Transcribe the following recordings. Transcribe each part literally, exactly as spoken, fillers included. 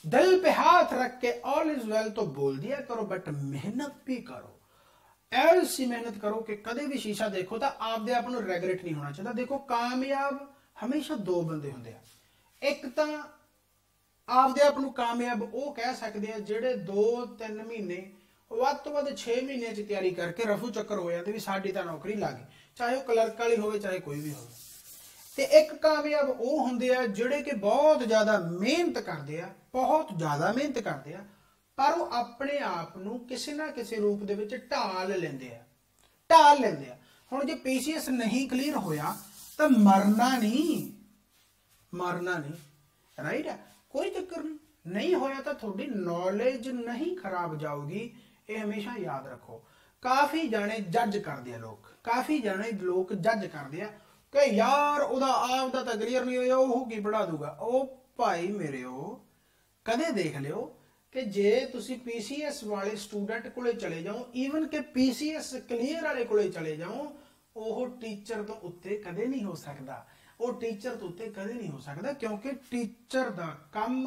दिल पे हाथ रख के ऑल इज वेल तो बोल दिया करो, बट मेहनत भी करो। ऐसी मेहनत करो कि कदे भी शीशा देखो तो आपदे आप नूं रैगरेट नहीं होना चाहिए। देखो कामयाब हमेशा दो बंदे हुंदे आ, एक तो आपदे आप नूं कामयाब वो कह सकते हैं जिहड़े दो तीन महीने ਵੱਧ ਤੋਂ ਵੱਧ छे महीने च तैयारी करके रफू चक्कर हो जाते भी साडी तां नौकरी लग गई, चाहे वह क्लर्क वाली होवे चाहे कोई भी होवे। ते एक कामयाब वो हुंदे आ जिहड़े कि बहुत ज्यादा मेहनत करते आ, बहुत ज्यादा मेहनत करते आ, पर वो अपने आप नूं किसी ना किसी रूप दे विच ढाल लेंदे आ, ढाल लेंदे आ। हुण जे पीसीएस नहीं क्लीयर होया तां मरना नहीं, मरना नहीं, राइट है, कोई चक्कर नहीं, नहीं होया तो थोड़ी नॉलेज नहीं खराब जाऊगी, ये हमेशा याद रखो। काफी जाने जज करते हैं लोग, काफी जाने लोग जज करते हैं कि यार उहदा आपदा तां क्लीयर नहीं होया, ओह की पढ़ा दूगा। ओ भाई मेरे ओ कदे देख लियो कि जे तुसी पीसीएस वाले स्टूडेंट कोले चले जाओ, ईवन के पीसीएस क्लीयर वाले कोले चले जाओ, ओह टीचर तो उत्ते कदे नहीं हो सकता, वो टीचर तो उत्ते कदे नहीं हो सकता, क्योंकि टीचर दा काम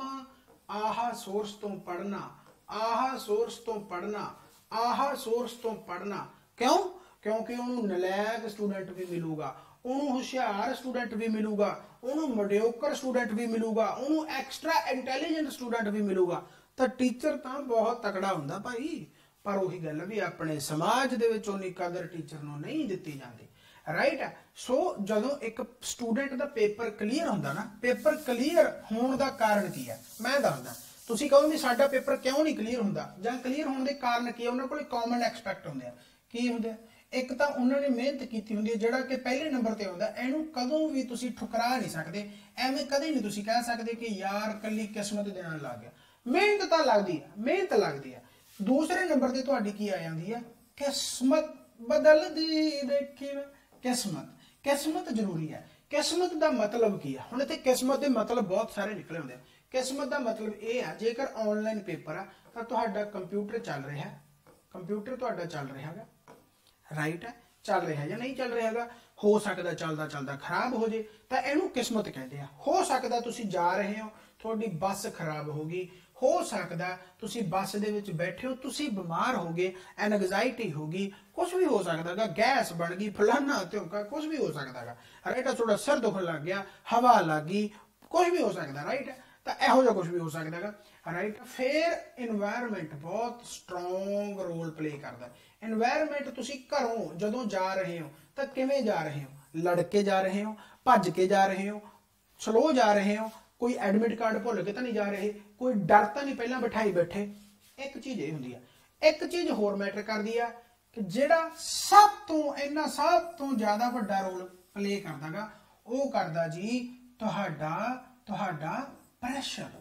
आहा सोर्स तो पढ़ना, आहा सोर्स तो पढ़ना, आहा सोर्स तो पढ़ना। क्यों? क्योंकि उन्होंने नलैक स्टूडेंट भी मिलूगा, उन्होंने होशियार स्टूडेंट भी मिलूगा, उन्होंने मडियोकर स्टूडेंट भी मिलूगा, उन्होंने एक्स्ट्रा इंटैलीजेंट स्टूडेंट भी मिलूगा। तो टीचर तो बहुत तकड़ा हुंदा भाई, पर वही गल भी अपने समाज दे विच उन्नी कदर टीचर नूं नहीं दित्ती जांदी, राइट है। सो जदों एक स्टूडेंट दा पेपर क्लीयर हुंदा ना, पेपर क्लीयर होने का कारण की है मैं दसदा। तुसीं कहो भी साडा पेपर क्यों नहीं क्लीयर हुंदा जां क्लीयर होने के कारण की है, उन्हां कोल कॉमन एक्सपैक्ट हुंदे आ। की हुंदे एक तो उन्होंने मेहनत की हुंदी है, जिहड़ा कि पहले नंबर ते आउंदा, इहनूं कदों भी तुसीं ठुकरा नहीं सकदे, एवें कदे नहीं तुसीं कह सकदे कि यार कल्ली किस्मत दे नाल लग गया। मेहनत तां लगदी है, मेहनत लगदी है। दूसरे नंबर ते तुहाडी की आ जांदी है किस्मत बदलदी देखी मैं, किस्मत, किस्मत जरूरी है। किस्मत का मतलब की है, हुण इत्थे किस्मत के मतलब बहुत सारे निकले होंदे। किस्मत का मतलब यह है जेकर ऑनलाइन पेपर है तो तुहाडा कंप्यूटर चल रहा है, कंप्यूटर तुहाडा चल रहा है, राइट है, चल रहा है या नहीं चल रहा है, हो सकता चलता चलता खराब हो जाए तो इहनूं किस्मत कहते हैं। हो सकता तुसीं जा रहे हो थोड़ी बस खराब होगी, हो सकता तुसी बस दे विच बैठे हो तुसी बीमार हो गए, एनग्जाइटी होगी, कुछ भी हो सकता है, गैस बन गई, फलाना त्योंका, कुछ भी हो सकता है, राइट है, थोड़ा सिर दुखन लग गया, हवा लग गई, कुछ भी हो सकता है, राइट है, तो इहो जिहा कुछ भी हो सकता है, राइट। फिर इन्वायरमेंट बहुत स्ट्रोंग रोल प्ले करता है। इन्वायरमेंट तुसी घरों जदों जा रहे हो तो किवें जा रहे हो, लड़के जा रहे हो, भज के जा रहे हो, स्लो जा रहे हो, कोई एडमिट कार्ड भुल के तो नहीं जा रहे, कोई डर तो नहीं पहला बिठाई बैठे। एक चीज ये होंदी है, एक चीज होर मैटर करती है कि जिहड़ा सब तो इन्ना सब तो ज्यादा वड्डा रोल प्ले करदा गा, वो करदा जी तुहाडा तुहाडा प्रैशर,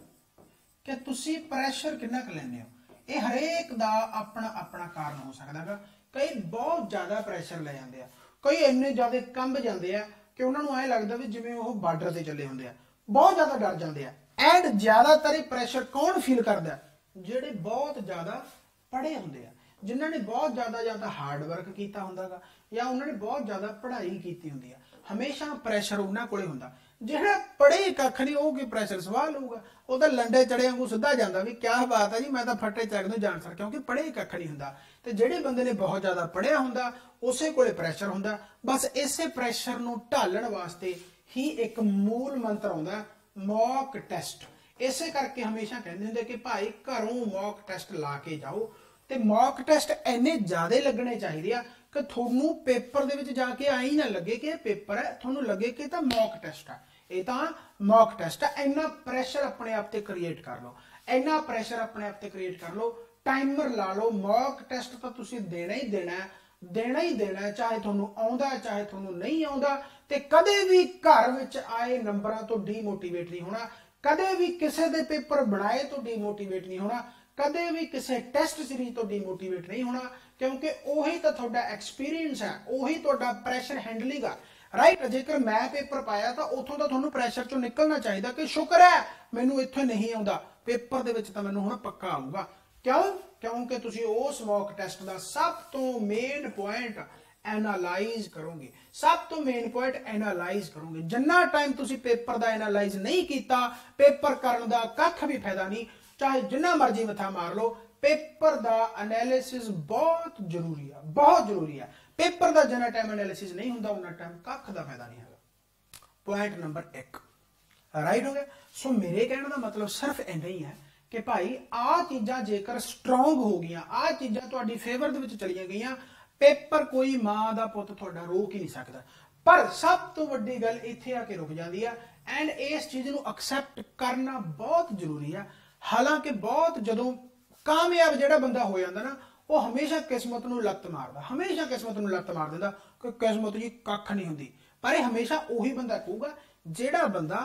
कि तुसी प्रैशर कितना क लैंदे हो। ये हरेक दा अपना अपना कारण हो सकदा गा। कई बहुत ज्यादा प्रैशर ले जाते हैं, कई इन्ने ज्यादा कंब जाते हैं कि उन्होंने ऐ लगता भी जिवें वो बार्डर से चले होंदे आ, बहुत ज्यादा डर जाते हैं। एंड ज्यादातर ही प्रैशर कौन फील करता है, जिहड़े बहुत ज्यादा पढ़े होंदे आ, जिन्होंने बहुत ज्यादा ज्यादा हार्ड वर्क किया होंदा या उन्होंने बहुत ज्यादा पढ़ाई की होंदी है, हमेशा प्रैशर उन्हां कोले हुंदा। जिहड़ा पढ़े कख नहीं वो की प्रैशर सवाल होगा, वो तो लंडे चढ़े वांगू सीधा जाता भी क्या बात है जी मैं तो फट्टे चक दूं जान सर, क्योंकि पढ़े कख नहीं हुंदा। ते जिहड़े बंदे ने बहुत ज्यादा पढ़िया हुंदा उसे कोले प्रैशर हुंदा। बस इसे प्रैशर नूं ढालण वास्ते ही एक मूल मंत्र आउंदा मॉक टेस्ट। इसे करके हमेशा कहते होंगे कि भाई घरों मॉक टेस्ट ला के जाओ, तो मॉक टेस्ट इन्ने ज्यादा लगने चाहिए कि थोनू पेपर दे विच जाके आई ना लगे कि पेपर है, थोनू लगे कि तो मॉक टेस्ट है, ये तो मॉक टेस्ट है। इन्ना प्रैशर अपने आप से क्रिएट कर लो, इन्ना प्रैशर अपने आप से क्रिएट कर लो, टाइमर ला लो। मॉक टेस्ट तो तुसीं देना ही देना है, देना ही देना है, चाहे थोनू आउंदा चाहे थोनू नहीं आउंदा। ते कदे भी घर विच आए नंबरां तो डीमोटीवेट नहीं होना, कदे भी किसी दे पेपर बनाए तो डीमोटीवेट नहीं होना, कदे भी किसी टेस्ट सीरीज तो डीमोटीवेट नहीं होना, क्योंकि उही तो तुहाडा एक्सपीरियंस है, उही तुहाडा प्रैशर हैंडलिंग है, राइट। जेकर मैं पेपर पाया तो उथों तो तुहानू प्रैशर चों निकलना चाहिए कि शुक्र है मैनू इत्थों नहीं आउंदा, पेपर दे विच तां मैनू हुण पक्का आऊगा। क्यों? क्योंकि तुसीं उस मॉक टेस्ट का सब तो मेन पॉइंट एनालाइज करोगे, सब तो मेन पॉइंट एनालाइज करोगे। जिन्ना टाइम तुसीं पेपर का एनालाइज नहीं किया, पेपर करने का कख भी फायदा नहीं। चाहे जिन्ना मर्जी मथा मार लो, पेपर का एनालिसिस बहुत जरूरी है, बहुत जरूरी है। पेपर का जिन्ना टाइम एनालिसिस नहीं होंदा उन्ना टाइम कख दा फायदा नहीं है। पॉइंट नंबर एक राइट हो गया। सो मेरे कहने का मतलब सिर्फ इन्ना ही है कि भाई आ चीज़ां जेकर स्ट्रोंग हो गई, आ चीज़ां तुहाडी फेवर दे विच चलियां गईयां, पेपर कोई मां दा पुत्त तुहाडा रोक ही नहीं सकता। पर सब तो वड्डी गल इत्थे आके रुक जाती है एंड इस चीज़ नूं एक्सैप्ट करना बहुत जरूरी है। हालांकि बहुत जदों कामयाब जिहड़ा बंदा हो जाता ना, वो हमेशा किस्मत नूं लत्त मारदा, हमेशा किस्मत नूं लत्त मार दिंदा कि किस्मत जी कख नहीं हुंदी। पर यह हमेशा उही बंदा कहूगा जिहड़ा बंदा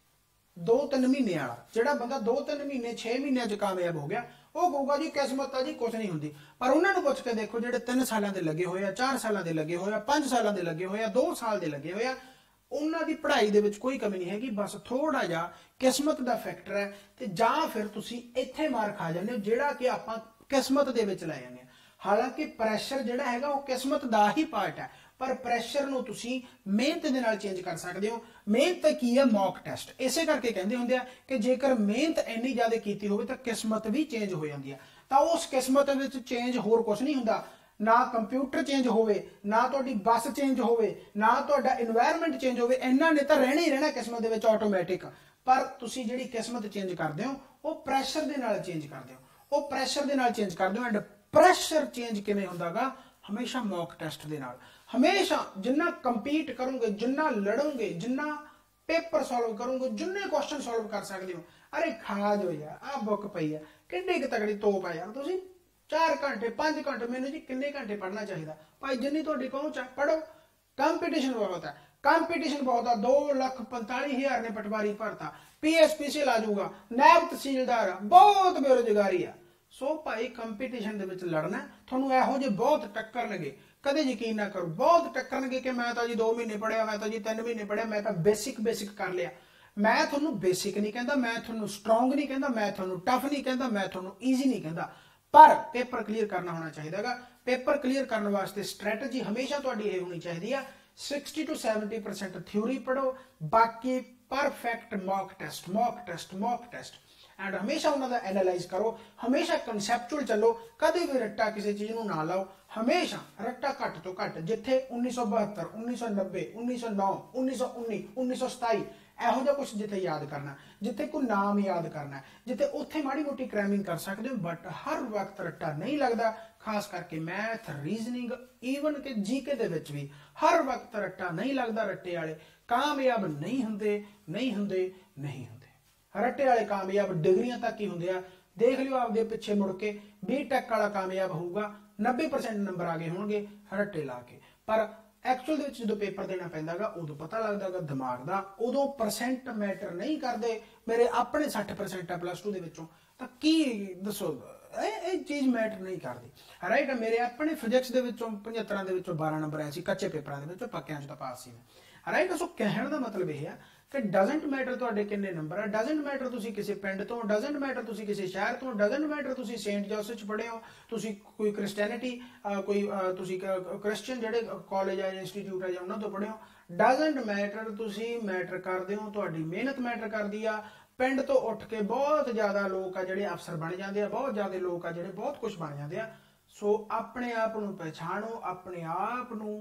दो तीन महीने वाला, जिहड़ा बंदा दो तीन महीने छे महीने च कामयाब हो गया, वो कहूगा जी किस्मत आ जी कुछ नहीं हुंदी। पर उन्होंने पुछ के देखो जिहड़े तीन सालों के लगे हुए, चार सालों के लगे हुए, पांच सालों के लगे हुए, दो साल के लगे हुए, उन्हों की पढ़ाई दे विच कोई कमी नहीं हैगी, बस थोड़ा जा किस्मत का फैक्टर है। तो जां फिर तुसी इत्थे मार खा जाते हो जिहड़ा कि आपां किस्मत दे विच लै जांदे। हालांकि प्रैशर जिहड़ा हैगा वो किस्मत दा ही पार्ट है, पर प्रैशर नूं तुसी मेहनत दे नाल चेंज कर सकते हो। मेहनत की है मॉक टेस्ट, इसे करके कहते होंगे कि जेकर मेहनत इन्नी ज़्यादा कीती होवे तो किस्मत भी चेंज हो जाती है। तो उस किस्मत विच चेंज होर कुछ नहीं हुंदा, ना कंप्यूटर चेंज होवे, ना तुहाडी बस चेंज होवे, ना तुहाडा एनवायरनमेंट चेंज होवे, इन्हां ने तो रहना ही रहना किस्मत दे विच ऑटोमैटिक। पर तुसी जिहड़ी किस्मत चेंज करदे हो वो प्रैशर दे नाल चेंज करदे हो, वो प्रैशर दे नाल चेंज करदे हो। एंड प्रैशर चेंज किवें हुंदागा? हमेशा मॉक टेस्ट दे नाल। हमेशा जिन्ना कंपीट करोगे, जिन्ना लड़ोगे, जिन्ना पेपर सॉल्व करोगे, जिन्ने क्वेश्चन सॉल्व कर सकते हो, अरे खा जो यार आ बुक पई है किड्डी कि तगड़ी तोप है यार, तुसी चार घंटे पांच घंटे मैंने जी किन्ने घंटे पढ़ना चाहिए भाई, जिन्नी तुहाडी पहुंच है पढ़ो। कंपीटिशन बहुत है, कंपीटिशन बहुत है। दो लख पैंताली हजार ने पटवारी भरता, पी एस पी से ला जूगा, नायब तहसीलदार, बहुत बेरोजगारी है। सो भाई कंपीटिशन दे विच लड़ना, तुहानूं इहो जे बहुत टक्करनगे, कदे यकीन ना करो, बहुत टक्करनगे कि मैं तो जी दो महीने पढ़िया, मैं तो जी तीन महीने पढ़िया, मैं तो बेसिक बेसिक कर लिया। मैं तुहानूं बेसिक नहीं कहता, मैं तुहानूं स्ट्रोंग नहीं कहता, मैं तुहानूं टफ नहीं कहता, मैं तुहानूं ईजी नहीं कहता, पर पेपर क्लीयर करना होना चाहिए। पेपर क्लीयर करने वास्ते स्ट्रैटेजी हमेशा तुहाडी ये होनी चाहिए, sixty to seventy percent theory पढ़ो, बाकी perfect mock test, mock test, mock test and हमेशा उन्होंने एनालाइज करो, हमेशा कंसैप्चुअल चलो, कभी भी रट्टा किसी चीज़ को ना लाओ। हमेशा रट्टा घट तो घट, जिथे उन्नीस सौ बहत्तर, उन्नीस सौ नब्बे, उन्नीस सौ नौ, उन्नीस सौ उन्नी, उन्नीस सौ सताई ਇਹੋ ਜਿਹਾ कुछ जिथे याद करना, जिथे कोई नाम याद करना, जिथे उत्थे माड़ी मोटी क्रैमिंग कर सकते हो, बट हर वक्त रट्टा नहीं लगता। खास करके मैथ, रीजनिंग, ईवन के जीके दे विच भी हर वक्त रट्टा नहीं लगता। रट्टे वाले कामयाब नहीं होंदे, नहीं होंदे, नहीं होंदे। रट्टे वाले कामयाब डिग्रियां तक ही होंदे आ। देख लियो आपदे पिछे मुड़ के, बी टेक वाला कामयाब होऊगा, नब्बे परसेंट नंबर आ गए होंगे रट्टे ला के, पर एक्चुअल दे जो पेपर देना पैंदागा उदों पता लगदागा दिमाग दा, उदों परसेंट मैटर नहीं करते। मेरे अपने सठ परसेंट है प्लस टू दे विचों, तां की दसो ਇਹ ਚੀਜ਼ ਮੈਟਰ ਨਹੀਂ ਕਰਦੀ, ਰਾਈਟ। ਮੇਰੇ ਆਪਣੇ ਫਿਜ਼ਿਕਸ ਦੇ ਵਿੱਚੋਂ पचहत्तर ਦੇ ਵਿੱਚੋਂ बारह ਨੰਬਰ ਆਏ ਸੀ, ਕੱਚੇ ਪੇਪਰਾਂ ਦੇ ਵਿੱਚੋਂ, ਪੱਕਿਆਂ ਚ ਤਾਂ ਪਾਸ ਸੀ ਮੈਂ, ਰਾਈਟ। ਸੋ ਕਹਿਣ ਦਾ ਮਤਲਬ ਇਹ ਹੈ ਕਿ ਡਜ਼ਨਟ ਮੈਟਰ ਤੁਹਾਡੇ ਕਿੰਨੇ ਨੰਬਰ ਆ, ਡਜ਼ਨਟ ਮੈਟਰ ਤੁਸੀਂ ਕਿਸੇ ਪਿੰਡ ਤੋਂ, ਡਜ਼ਨਟ ਮੈਟਰ ਤੁਸੀਂ ਕਿਸੇ ਸ਼ਹਿਰ ਤੋਂ, ਡਜ਼ਨਟ ਮੈਟਰ ਤੁਸੀਂ ਸੇਂਟ ਜੋਸਫ ਚ ਪੜ੍ਹੇ ਹੋ, ਤੁਸੀਂ ਕੋਈ ਕ੍ਰਿਸਚੈਨਿਟੀ, ਕੋਈ ਤੁਸੀਂ ਕ੍ਰਿਸਚੀਅਨ ਜਿਹੜੇ ਕਾਲਜ ਆ ਜਾਂ ਇੰਸਟੀਚਿਊਟ ਆ ਜਾਂ ਉਹਨਾਂ ਤੋਂ ਪੜ੍ਹੇ ਹੋ, ਡਜ਼ਨਟ ਮੈਟਰ। ਤੁਸੀਂ ਮੈਟਰ ਕਰਦੇ ਹੋ, ਤੁਹਾਡੀ ਮਿਹਨਤ ਮੈਟਰ ਕਰਦੀ ਆ। ਪਿੰਡ ਤੋਂ ਉੱਠ ਕੇ ਬਹੁਤ ਜ਼ਿਆਦਾ ਲੋਕ ਆ ਜਿਹੜੇ ਅਫਸਰ ਬਣ ਜਾਂਦੇ ਆ, ਬਹੁਤ ਜ਼ਿਆਦਾ ਲੋਕ ਆ ਜਿਹੜੇ ਬਹੁਤ ਕੁਝ ਬਣ ਜਾਂਦੇ ਆ। ਸੋ ਆਪਣੇ ਆਪ ਨੂੰ ਪਛਾਣੋ, ਆਪਣੇ ਆਪ ਨੂੰ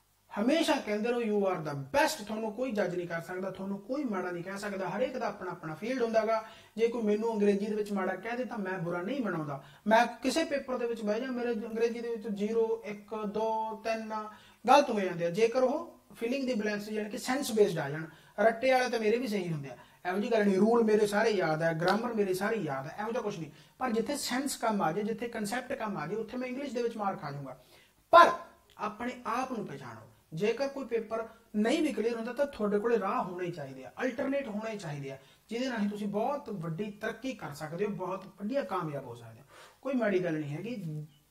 हमेशा कहते रहो यू आर द बेस्ट। थोनों कोई जज नहीं कर सकता, थोनों कोई माड़ा नहीं कह सकता, हरेक का अपना अपना फील्ड होंदा। जे कोई मैनू अंग्रेजी दे विच माड़ा कह दे तो मैं बुरा नहीं मनाउंदा। मैं किसी पेपर दे विच बह जा, मेरे अंग्रेजी दे विच जीरो, एक, दो, तीन गलत हो जाते हैं, जेकर वो फिलिंग दी ब्लैंक्स यानी कि सेंस बेस्ड आ जान। रट्टे वाले तो मेरे भी सही होंगे, ਇਹੋ ਜਿਹੀ ਗੱਲ ਨਹੀਂ। रूल मेरे सारे याद है, ग्रामर मेरे सारे याद है, ਇਹੋ ਜਿਹਾ कुछ नहीं। पर जिथे सेंस कम आ जाए, जिथे कंसैप्ट कम आ जाए, उत्थे मैं इंग्लिश दे विच मार खा जाऊंगा। पर अपने आप नूं पहचाणो, जेकर कोई पेपर नहीं भी क्लीयर होता तो थोड़े कोल राह होने ही चाहिए, अल्टरनेट होने ही चाहिए, जिहदे नाल तुसीं बहुत वड्डी तरक्की कर सकते हो, बहुत वड्डिया कामयाब हो सकते हो। कोई माड़ी गल नहीं हैगी।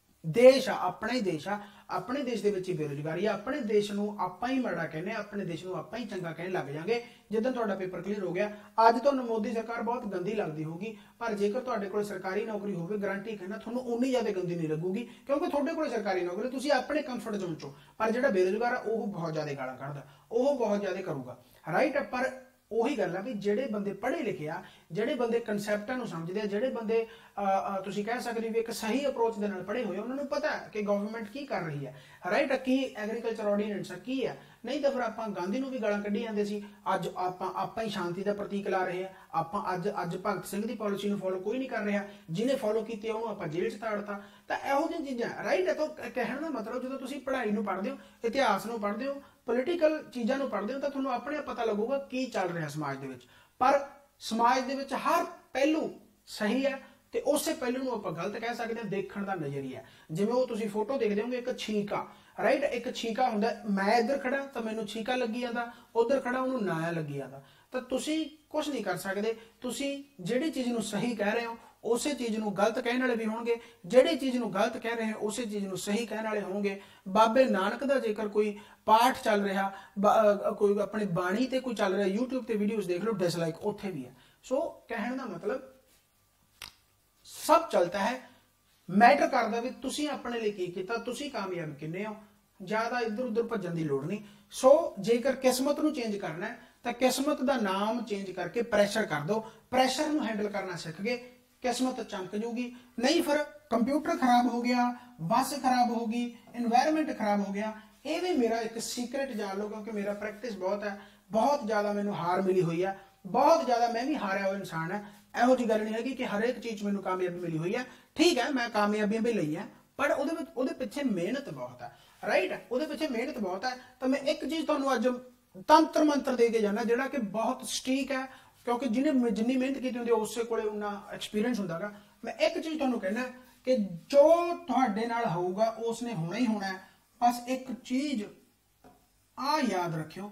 देश आ अपना ही देश आ, अपने देश दे विच ही बेरोजगारी आ, अपने देश नूं आपां ही माड़ा कहने, अपने देश नूं आपां ही चंगा कहने लग जांगे जिद्दन तुहाडा पेपर क्लीयर हो गया। अज तुहानूं मोदी सरकार बहुत गंदी लगदी होगी, पर जेकर तुहाडे कोल सरकारी नौकरी होवे, गारंटी कहना तुहानूं उन्नी ज़्यादा गंदी नहीं लगूगी, क्योंकि तुहाडे कोल सरकारी नौकरी, तुसीं अपने कंफर्ट जोन चों। पर जिहड़ा बेरोजगार आ ओह बहुत ज़्यादा गालां कढदा, ओह बहुत ज़्यादा करूगा, राइट। पर ਉਹੀ ਗੱਲ ਆ ਵੀ ਜਿਹੜੇ ਬੰਦੇ ਪੜ੍ਹੇ ਲਿਖੇ ਆ, ਜਿਹੜੇ ਬੰਦੇ ਕਨਸੈਪਟਾਂ ਨੂੰ ਸਮਝਦੇ ਆ, ਜਿਹੜੇ ਬੰਦੇ ਤੁਸੀਂ ਕਹਿ ਸਕਦੇ ਵੀ ਇੱਕ ਸਹੀ ਅਪਰੋਚ ਦੇ ਨਾਲ ਪੜ੍ਹੇ ਹੋਏ, ਉਹਨਾਂ ਨੂੰ ਪਤਾ ਹੈ ਕਿ ਗਵਰਨਮੈਂਟ ਕੀ ਕਰ ਰਹੀ ਹੈ, ਰਾਈਟ, ਕੀ ਐਗਰੀਕਲਚਰ ਆਰਡੀਨੈਂਸ ਕੀ ਹੈ। ਨਹੀਂ ਤਾਂ ਫਿਰ ਆਪਾਂ ਗਾਂਧੀ ਨੂੰ ਵੀ ਗਾਲਾਂ ਕੱਢੀ ਜਾਂਦੇ ਸੀ, ਅੱਜ ਆਪਾਂ ਆਪਾਂ ਹੀ ਸ਼ਾਂਤੀ ਦਾ ਪ੍ਰਤੀਕ ਲਾ ਰਹੇ ਹਾਂ। ਆਪਾਂ ਅੱਜ ਅੱਜ ਭਗਤ ਸਿੰਘ ਦੀ ਪਾਲਿਸੀ ਨੂੰ ਫੋਲੋ ਕੋਈ ਨਹੀਂ ਕਰ ਰਿਹਾ, ਜਿਹਨੇ ਫੋਲੋ ਕੀਤੀ ਉਹਨੂੰ ਆਪਾਂ ਜੇਲ੍ਹ 'ਚ ਤਾੜਤਾ। ਤਾਂ ਇਹੋ ਜਿਹੀਆਂ ਚੀਜ਼ਾਂ, ਰਾਈਟ ਹੈ। ਤਾਂ ਕਹਿਣ ਦਾ ਮਤਲਬ ਜਦੋਂ ਤੁਸੀਂ ਪੜ੍ਹਾਈ ਨੂੰ ਪੜ੍ਹਦੇ ਹੋ, ਇਤਿਹਾਸ ਨੂੰ ਪੜ੍ਹਦੇ ਹੋ, ਪੋਲੀਟੀਕਲ ਚੀਜ਼ਾਂ ਨੂੰ ਪੜ੍ਹਦੇ ਹੋ, ਤਾਂ ਤੁਹਾਨੂੰ ਆਪਣੇ ਆਪ ਪਤਾ ਲੱਗੂਗਾ ਕੀ ਚੱਲ ਰਿਹਾ ਸਮਾਜ ਦੇ ਵਿੱਚ। ਪਰ ਸਮਾਜ ਦੇ ਵਿੱਚ ਹਰ ਪਹਿਲੂ ਸਹੀ ਹੈ ਤੇ ਉਸੇ ਪਹਿਲੂ ਨੂੰ ਆਪਾਂ ਗਲਤ ਕਹਿ ਸਕਦੇ ਹਾਂ, ਦੇਖਣ ਦਾ ਨਜ਼ਰੀਆ। ਜਿਵੇਂ ਉਹ ਤੁਸੀਂ ਫੋਟੋ ਦੇਖਦੇ ਹੋਗੇ, ਇੱਕ ਛੀਕਾ, ਰਾਈਟ, ਇੱਕ ਛੀਕਾ ਹੁੰਦਾ, ਮੈਂ ਇੱਧਰ ਖੜਾ ਤਾਂ ਮੈਨੂੰ ਛੀਕਾ ਲੱਗੀ ਜਾਂਦਾ, ਉਧਰ ਖੜਾ ਉਹਨੂੰ ਨਾ ਲੱਗੀ ਜਾਂਦਾ। ਤਾਂ ਤੁਸੀਂ ਕੁਝ ਨਹੀਂ ਕਰ ਸਕਦੇ। ਤੁਸੀਂ ਜਿਹੜੀ ਚੀਜ਼ ਨੂੰ ਸਹੀ ਕਹਿ ਰਹੇ ਹੋ ਉਸੇ ਚੀਜ਼ ਨੂੰ ਗਲਤ ਕਹਿਣ ਵਾਲੇ ਵੀ ਹੋਣਗੇ, ਜਿਹੜੀ ਚੀਜ਼ ਨੂੰ ਗਲਤ ਕਹਿ ਰਹੇ ਹੋ ਉਸੇ ਚੀਜ਼ ਨੂੰ ਸਹੀ ਕਹਿਣ ਵਾਲੇ ਹੋਣਗੇ। ਬਾਬੇ ਨਾਨਕ ਦਾ ਜੇਕਰ ਕੋਈ ਪਾਠ ਚੱਲ ਰਿਹਾ, ਕੋਈ ਆਪਣੀ ਬਾਣੀ ਤੇ ਕੋਈ ਚੱਲ ਰਿਹਾ, YouTube ਤੇ ਵੀਡੀਓਜ਼ ਦੇਖ ਲਓ, ਡਿਸਲਾਈਕ ਉੱਥੇ ਵੀ ਹੈ। ਸੋ ਕਹਿਣ ਦਾ ਮਤਲਬ ਸਭ ਚੱਲਦਾ ਹੈ, ਮੈਟਰ ਕਰਦਾ ਵੀ ਤੁਸੀਂ ਆਪਣੇ ਲਈ ਕੀ ਕੀਤਾ, ਤੁਸੀਂ ਕਾਮਯਾਬ ਕਿੰਨੇ ਹੋ। ਜ਼ਿਆਦਾ ਇੱਧਰ ਉੱਧਰ ਭੱਜਣ ਦੀ ਲੋੜ ਨਹੀਂ। ਸੋ ਜੇਕਰ ਕਿਸਮਤ ਨੂੰ ਚੇਂਜ ਕਰਨਾ ਹੈ ਤਾਂ ਕਿਸਮਤ ਦਾ ਨਾਮ ਚੇਂਜ ਕਰਕੇ ਪ੍ਰੈਸ਼ਰ ਕਰ ਦਿਓ। ਪ੍ਰੈਸ਼ਰ ਨੂੰ ਹੈਂਡਲ ਕਰਨਾ ਸਿੱਖ ਗਏ, ਕਿਸਮਤ ਚਮਕ ਜੂਗੀ। ਨਹੀਂ ਫਿਰ ਕੰਪਿਊਟਰ ਖਰਾਬ ਹੋ ਗਿਆ, ਬੱਸ ਖਰਾਬ ਹੋ ਗਈ, এনवायरमेंट ਖਰਾਬ ਹੋ ਗਿਆ। ਇਹ ਵੀ ਮੇਰਾ ਇੱਕ ਸੀਕ੍ਰੇਟ ਜਾਣ ਲਓ, ਕਿਉਂਕਿ ਮੇਰਾ ਪ੍ਰੈਕਟਿਸ ਬਹੁਤ ਹੈ, ਬਹੁਤ ਜ਼ਿਆਦਾ ਮੈਨੂੰ ਹਾਰ ਮਿਲੀ ਹੋਈ ਹੈ, ਬਹੁਤ ਜ਼ਿਆਦਾ ਮੈਂ ਵੀ ਹਾਰਿਆ ਹੋਇਆ ਇਨਸਾਨ ਹੈ। ਇਹੋ ਜਿਹੀ ਗੱਲ ਨਹੀਂ ਹੈਗੀ ਕਿ ਹਰੇਕ ਚੀਜ਼ ਮੈਨੂੰ ਕਾਮਯਾਬੀ ਮਿਲੀ ਹੋਈ ਹੈ। ਠੀਕ ਹੈ, ਮੈਂ ਕਾਮਯਾਬੀਆਂ ਵੀ ਲਈਆਂ, ਪਰ ਉਹਦੇ ਵਿੱਚ ਉਹਦੇ ਪਿੱਛੇ ਮਿਹਨਤ ਬਹੁਤ ਹੈ, ਰਾਈਟ, ਉਹਦੇ ਪਿੱਛੇ ਮਿਹਨਤ ਬਹੁਤ ਹੈ। ਤਾਂ ਮੈਂ ਇੱਕ ਚੀਜ਼ ਤੁਹਾਨੂੰ ਅੱਜ ਤੰਤਰ ਮੰਤਰ ਦੇ ਕੇ ਜਾਣਾ, ਜਿਹੜਾ ਕਿ ਬਹੁਤ ਸਟੀਕ ਹੈ, ਕਿਉਂਕਿ ਜਿਹਨੇ ਜਿੰਨੀ ਮਿਹਨਤ ਕੀਤੀ ਹੁੰਦੀ ਉਸੇ ਕੋਲੇ ਉਨਾ ਐਕਸਪੀਰੀਅੰਸ ਹੁੰਦਾਗਾ। ਮੈਂ ਇੱਕ ਚੀਜ਼ ਤੁਹਾਨੂੰ ਕਹਿਣਾ ਕਿ ਜੋ ਤੁਹਾਡੇ ਨਾਲ ਹੋਊਗਾ ਉਸਨੇ ਹੋਣਾ ਹੀ ਹੋਣਾ ਹੈ। ਬਸ ਇੱਕ ਚੀਜ਼ ਆ ਯਾਦ ਰੱਖਿਓ,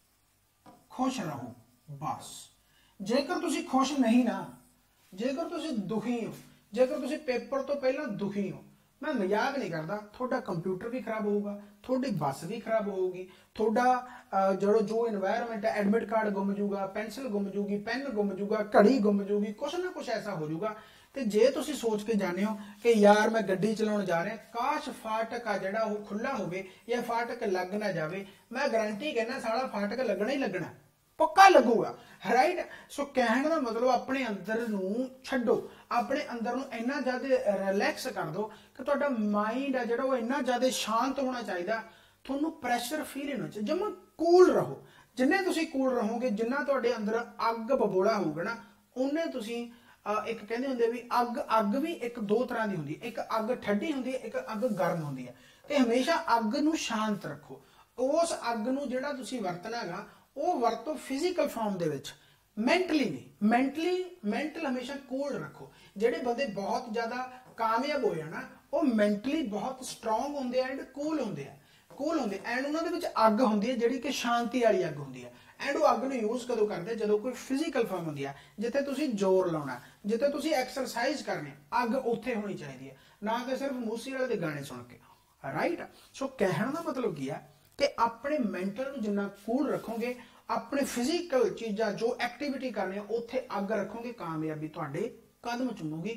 ਖੁਸ਼ ਰਹੋ ਬਸ। ਜੇਕਰ ਤੁਸੀਂ ਖੁਸ਼ ਨਹੀਂ ਨਾ, ਜੇਕਰ ਤੁਸੀਂ ਦੁਖੀ ਹੋ, ਜੇਕਰ ਤੁਸੀਂ ਪੇਪਰ ਤੋਂ ਪਹਿਲਾਂ ਦੁਖੀ ਹੋ, ਮੈਂ ਮਜ਼ਾਕ ਨਹੀਂ ਕਰਦਾ, ਤੁਹਾਡਾ ਕੰਪਿਊਟਰ ਵੀ ਖਰਾਬ ਹੋਊਗਾ, ਤੁਹਾਡੀ ਬੱਸ ਵੀ ਖਰਾਬ ਹੋਊਗੀ, ਤੁਹਾਡਾ ਜਿਹੜਾ ਜੋ এনवायरमेंट ਹੈ, ਐਡਮਿਟ ਕਾਰਡ ਗੁੰਮ ਜੂਗਾ, ਪੈਨਸਿਲ ਗੁੰਮ ਜੂਗੀ, ਪੈਨ ਗੁੰਮ ਜੂਗਾ, ਘੜੀ ਗੁੰਮ ਜੂਗੀ, ਕੁਛ ਨਾ ਕੁਛ ਐਸਾ ਹੋ ਜੂਗਾ। ਤੇ ਜੇ ਤੁਸੀਂ ਸੋਚ ਕੇ ਜਾਣੇ ਹੋ ਕਿ ਯਾਰ ਮੈਂ ਗੱਡੀ ਚਲਾਉਣ ਜਾ ਰਿਹਾ, ਕਾਸ਼ ਫਾਟਕ ਆ ਜਿਹੜਾ ਉਹ ਖੁੱਲਾ ਹੋਵੇ ਜਾਂ ਫਾਟਕ ਲੱਗ ਨਾ ਜਾਵੇ, ਮੈਂ ਗਾਰੰਟੀ ਕਹਿੰਦਾ ਸਾਲਾ ਫਾਟਕ ਲੱਗਣਾ ਹੀ ਲੱਗਣਾ, ਪੱਕਾ ਲੱਗੂਗਾ, ਰਾਈਟ। ਸੋ ਕਹਿਣ ਦਾ ਮਤਲਬ ਆਪਣੇ ਅੰਦਰ ਨੂੰ ਛੱਡੋ, ਆਪਣੇ ਅੰਦਰ ਨੂੰ ਇੰਨਾ ਜ਼ਿਆਦਾ ਰਿਲੈਕਸ ਕਰ ਦਿਓ ਕਿ ਤੁਹਾਡਾ ਮਾਈਂਡ ਹੈ ਜਿਹੜਾ ਉਹ ਇੰਨਾ ਜ਼ਿਆਦਾ ਸ਼ਾਂਤ ਹੋਣਾ ਚਾਹੀਦਾ। ਤੁਹਾਨੂੰ ਪ੍ਰੈਸ਼ਰ ਫੀਲ ਹੋਣਾ ਚਾਹੀਦਾ, ਜਮਾਂ ਕੂਲ ਰਹੋ। ਜਿੰਨੇ ਤੁਸੀਂ ਕੂਲ ਰਹੋਗੇ, ਜਿੰਨਾ ਤੁਹਾਡੇ ਅੰਦਰ ਅੱਗ ਬਬੋਲਾ ਹੋਊਗਾ ਨਾ, ਉਹਨੇ ਤੁਸੀਂ ਇੱਕ ਕਹਿੰਦੇ ਹੁੰਦੇ ਵੀ ਅੱਗ ਅੱਗ ਵੀ ਇੱਕ ਦੋ ਤਰ੍ਹਾਂ ਦੀ ਹੁੰਦੀ ਹੈ, ਇੱਕ ਅੱਗ ਠੰਡੀ ਹੁੰਦੀ ਹੈ, ਇੱਕ ਅੱਗ ਗਰਮ ਹੁੰਦੀ ਹੈ। ਤੇ ਹਮੇਸ਼ਾ ਅੱਗ ਨੂੰ ਸ਼ਾਂਤ ਰੱਖੋ। ਉਸ ਅੱਗ ਨੂੰ ਜਿਹੜਾ ਤੁਸੀਂ ਵਰਤਣਾ ਹੈਗਾ ਉਹ ਵਰਤੋ ਫਿਜ਼ੀਕਲ ਫਾਰਮ ਦੇ ਵਿੱਚ, ਮੈਂਟਲੀ ਨਹੀਂ। ਮੈਂਟਲੀ ਮੈਂਟਲ ਹਮੇਸ਼ਾ ਕੂਲ ਰੱਖੋ। ਜਿਹੜੇ ਬੰਦੇ ਬਹੁਤ ਜ਼ਿਆਦਾ ਕਾਮਯਾਬ ਹੋ ਜਾਣਾ ਉਹ ਮੈਂਟਲੀ ਬਹੁਤ ਸਟਰੋਂਗ ਹੁੰਦੇ ਆ ਐਂਡ ਕੂਲ ਹੁੰਦੇ ਆ, ਕੂਲ ਹੁੰਦੇ ਐਂਡ ਉਹਨਾਂ ਦੇ ਵਿੱਚ ਅੱਗ ਹੁੰਦੀ ਹੈ ਜਿਹੜੀ ਕਿ ਸ਼ਾਂਤੀ ਵਾਲੀ ਅੱਗ ਹੁੰਦੀ ਹੈ। ਐਂਡ ਉਹ ਅੱਗ ਨੂੰ ਯੂਜ਼ ਕਦੋਂ ਕਰਦੇ, ਜਦੋਂ ਕੋਈ ਫਿਜ਼ੀਕਲ ਫਾਰਮ ਹੁੰਦੀ ਹੈ, ਜਿੱਥੇ ਤੁਸੀਂ ਜ਼ੋਰ ਲਾਉਣਾ, ਜਿੱਥੇ ਤੁਸੀਂ ਐਕਸਰਸਾਈਜ਼ ਕਰਨੀ, ਅੱਗ ਉੱਥੇ ਹੋਣੀ ਚਾਹੀਦੀ ਹੈ, ਨਾ ਕਿ ਸਿਰਫ ਮੂਸੇਵਾਲੇ ਦੇ ਗਾਣੇ ਸੁਣ ਕੇ, ਰਾਈਟ। ਸੋ ਕਹਿਣ ਦਾ ਮਤਲਬ ਕੀ ਹੈ ਕਿ ਆਪਣੇ ਮੈਂਟਲ ਨੂੰ ਜਿੰਨਾ ਕੂਲ ਰੱਖੋਗੇ, ਆਪਣੇ ਫਿਜ਼ੀਕਲ ਚੀਜ਼ਾਂ ਜੋ ਐਕਟੀਵਿਟੀ ਕਰਨੀ ਉੱਥੇ ਅੱਗ ਰੱਖੋਗੇ, ਕਾਮਯਾਬੀ ਤੁਹਾਡੇ ਕਦਮ ਚੁੰਮੂਗੀ।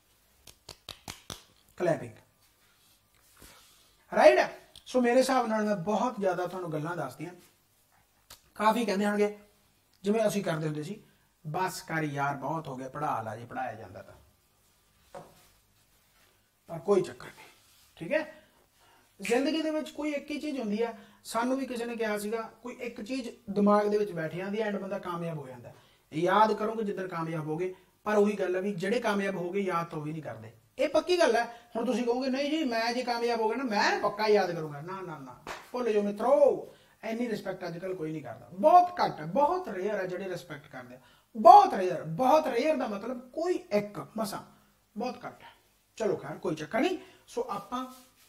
Clapping, right. ਸੋ ਮੇਰੇ ਹਿਸਾਬ ਨਾਲ ਮੈਂ ਬਹੁਤ ਜ਼ਿਆਦਾ ਤੁਹਾਨੂੰ ਗੱਲਾਂ ਦੱਸਦੀਆਂ। ਕਾਫੀ ਕਹਿੰਦੇ ਹੋਣਗੇ ਜਿਵੇਂ ਅਸੀਂ ਕਰਦੇ ਹੁੰਦੇ ਸੀ, ਬਸ ਕਰ ਯਾਰ ਬਹੁਤ ਹੋ ਗਿਆ, ਪੜ੍ਹਾ ਲਾ, ਜੇ ਪੜ੍ਹਾਇਆ ਜਾਂਦਾ ਤਾਂ। ਪਰ ਕੋਈ ਚੱਕਰ ਨਹੀਂ, ਠੀਕ ਹੈ। ਜ਼ਿੰਦਗੀ ਦੇ ਵਿੱਚ ਕੋਈ ਇੱਕ ਹੀ ਚੀਜ਼ ਹੁੰਦੀ ਹੈ, ਸਾਨੂੰ ਵੀ ਕਿਸੇ ਨੇ ਕਿਹਾ ਸੀਗਾ, ਕੋਈ ਇੱਕ ਚੀਜ਼ ਦਿਮਾਗ ਦੇ ਵਿੱਚ ਬੈਠ ਜਾਂਦੀ ਹੈ ਐਂਡ ਬੰਦਾ ਕਾਮਯਾਬ ਹੋ ਜਾਂਦਾ। ਯਾਦ ਕਰੋਗੇ ਜਿੱਦਣ ਕਾਮਯਾਬ ਹੋਗੇ, ਪਰ ਉਹੀ ਗੱਲ ਹੈ ਵੀ ਜਿਹੜੇ ਕਾਮਯਾਬ ਹੋ ਗਏ ਯਾਦ ਤਾਂ ਉਹ ਵੀ ਨਹੀਂ ਕਰਦੇ। ਇਹ ਪੱਕੀ ਗੱਲ ਹੈ। ਹੁਣ ਤੁਸੀਂ ਕਹੋਗੇ ਨਹੀਂ ਜੀ ਮੈਂ ਜੇ ਕਾਮਯਾਬ ਹੋ ਗਿਆ ਨਾ ਮੈਂ ਪੱਕਾ ਯਾਦ ਕਰੂੰਗਾ, ਨਾ ਨਾ ਨਾ, ਭੁੱਲ ਜਾਓ ਮਿੱਤਰੋ। ਇੰਨੀ ਰਿਸਪੈਕਟ ਅੱਜ ਕੱਲ ਕੋਈ ਨਹੀਂ ਕਰਦਾ, ਬਹੁਤ ਘੱਟ ਹੈ, ਬਹੁਤ ਰੇਅਰ ਹੈ ਜਿਹੜੇ ਰਿਸਪੈਕਟ ਕਰਦੇ ਆ, ਬਹੁਤ ਰੇਅਰ। ਬਹੁਤ ਰੇਅਰ ਦਾ ਮਤਲਬ ਕੋਈ ਇੱਕ ਮਸਾਂ, ਬਹੁਤ ਘੱਟ ਹੈ। ਚਲੋ ਖੈਰ ਕੋਈ ਚੱਕਰ ਨਹੀਂ। ਸੋ ਆਪਾਂ,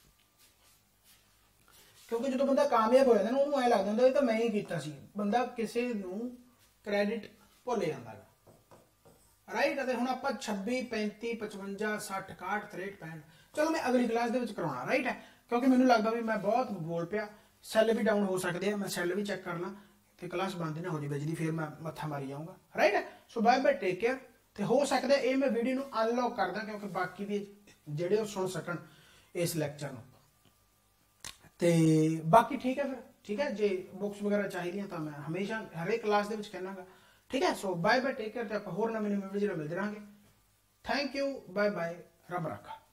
ਕਿਉਂਕਿ ਜਦੋਂ ਬੰਦਾ ਕਾਮਯਾਬ ਹੋ ਜਾਂਦਾ ਨਾ ਉਹਨੂੰ ਐ ਲੱਗ ਜਾਂਦਾ ਇਹ ਤਾਂ ਮੈਂ ਹੀ ਕੀਤਾ ਸੀ, ਬੰਦਾ ਕਿਸੇ ਨੂੰ ਕ੍ਰੈਡਿਟ ਭੁੱਲ ਜਾਂਦਾ ਹੈ, ਰਾਈਟ। ਅਤੇ ਹੁਣ ਆਪਾਂ ਛੱਬੀ ਪੈਂਤੀ ਪਚਵੰਜਾ ਸੱਠ ਇਕਾਹਠ ਤਰੇਹਠ ਪੈਂਹਠ, ਚਲੋ ਮੈਂ ਅਗਲੀ ਕਲਾਸ ਦੇ ਵਿੱਚ ਕਰਾਉਣਾ, ਰਾਈਟ ਹੈ। ਕਿਉਂਕਿ ਮੈਨੂੰ ਲੱਗਦਾ ਵੀ ਮੈਂ ਬਹੁਤ ਬੋਲ ਪਿਆ, ਸੈੱਲ ਵੀ ਡਾਊਨ ਹੋ ਸਕਦੇ ਆ, ਮੈਂ ਸੈੱਲ ਵੀ ਚੈੱਕ ਕਰਨਾ ਕਿ ਕਲਾਸ ਬੰਦ ਨਾ ਹੋ ਜਾਵੇ ਜਿਹਦੀ, ਫਿਰ ਮੈਂ ਮੱਥਾ ਮਾਰੀ ਜਾਊਂਗਾ, ਰਾਈਟ ਹੈ। So bye bye, take care. ਤੇ ਹੋ ਸਕਦਾ ਇਹ ਮੈਂ ਵੀਡੀਓ ਨੂੰ ਅਨਲੌਕ ਕਰਦਾ ਕਿਉਂਕਿ ਬਾਕੀ ਵੀ ਜਿਹੜੇ ਉਹ ਸੁਣ ਸਕਣ ਇਸ ਲੈਕਚਰ ਨੂੰ। ਤੇ ਬਾਕੀ ਠੀਕ ਹੈ ਫਿਰ, ਠੀਕ ਹੈ। ਜੇ ਬੁੱਕਸ ਵਗੈਰਾ ਚਾਹੀਦੀਆਂ ਤਾਂ ਮੈਂ ਹਮੇਸ਼ਾ ਹਰੇਕ ਕਲਾਸ ਦੇ ਵਿੱਚ ਕਹਿਣਾਗਾ ठीक है। So bye bye, take care, ਤੇ ਆਪਾਂ ਹੋਰ ਨਵੇਂ ਨਵੇਂ ਵੀਡੀਓ ਮਿਲਦੇ ਰਹਾਂਗੇ। थैंक यू, बाय बाय, रब रखा।